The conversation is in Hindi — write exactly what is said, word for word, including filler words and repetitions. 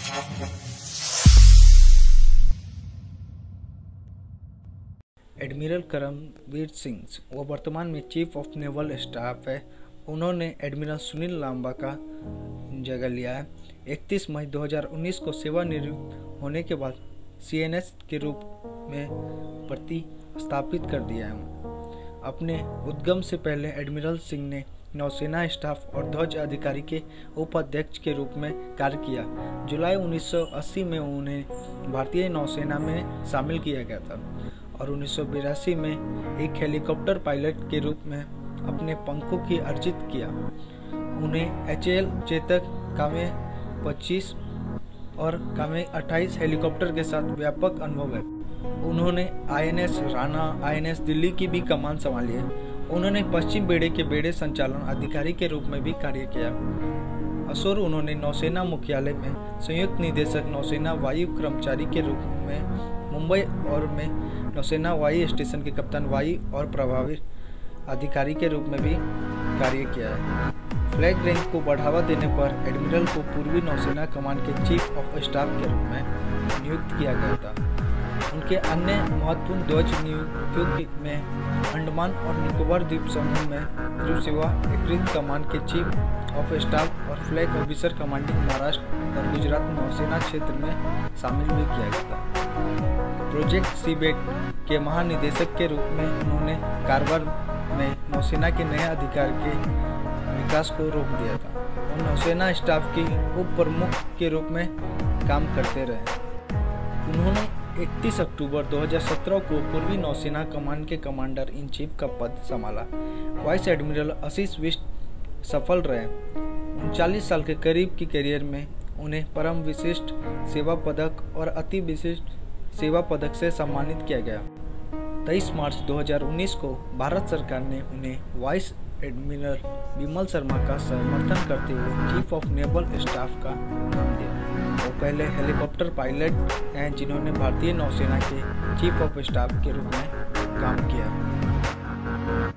एडमिरल करमवीर सिंह वो वर्तमान में चीफ ऑफ नेवल स्टाफ है। उन्होंने एडमिरल सुनील लांबा का जगह लिया है। इकतीस मई दो हज़ार उन्नीस को सेवानिवृत्त होने के बाद सीएनएस के रूप में प्रतिस्थापित कर दिया है। अपने उद्गम से पहले एडमिरल सिंह ने नौसेना स्टाफ और ध्वज अधिकारी के उपाध्यक्ष के रूप में कार्य किया। जुलाई उन्नीस सौ अस्सी में उन्हें भारतीय नौसेना में शामिल किया गया था और उन्नीस सौ बिरासी में एक हेलीकॉप्टर पायलट के रूप में अपने पंखों की अर्जित किया। उन्हें एच एल चेतक कामे पच्चीस और कामे अट्ठाईस हेलीकॉप्टर के साथ व्यापक अनुभव है। उन्होंने आईएनएस राणा, आईएनएस दिल्ली की भी कमान संभाली है। उन्होंने पश्चिम बेड़े के बेड़े संचालन अधिकारी के रूप में भी कार्य किया। असोर उन्होंने नौसेना मुख्यालय में संयुक्त निदेशक नौसेना वायु कर्मचारी के रूप में मुंबई और में नौसेना वायु स्टेशन के कप्तान वायु और प्रभावी अधिकारी के रूप में भी कार्य किया है। फ्लैग रैंक को बढ़ावा देने पर एडमिरल को पूर्वी नौसेना कमान के चीफ ऑफ स्टाफ के रूप में नियुक्त किया गया था। उनके अन्य महत्वपूर्ण ध्वज नियुक्तियों में अंडमान और निकोबार द्वीप समूह में ध्रुव सेवा एकीकृत कमान के चीफ ऑफ स्टाफ और फ्लैग ऑफिसर कमांडिंग महाराष्ट्र और गुजरात नौसेना क्षेत्र में शामिल भी किया गया था। प्रोजेक्ट सीबेट के महानिदेशक के रूप में उन्होंने कारवार में नौसेना के नए अधिकार के विकास को रोक दिया था। वो नौसेना स्टाफ की उप प्रमुख के रूप में काम करते रहे। उन्होंने इकतीस अक्टूबर दो हज़ार सत्रह को पूर्वी नौसेना कमान के कमांडर इन चीफ का पद संभाला। वाइस एडमिरल आशीष विष्ट सफल रहे। उनचालीस साल के करीब की करियर में उन्हें परम विशिष्ट सेवा पदक और अति विशिष्ट सेवा पदक से सम्मानित किया गया। तेईस मार्च दो हज़ार उन्नीस को भारत सरकार ने उन्हें वाइस एडमिरल विमल शर्मा का समर्थन करते हुए चीफ ऑफ नेवल स्टाफ का नाम दिया। वो पहले हेलीकॉप्टर पायलट हैं जिन्होंने भारतीय नौसेना के चीफ ऑफ स्टाफ के रूप में काम किया।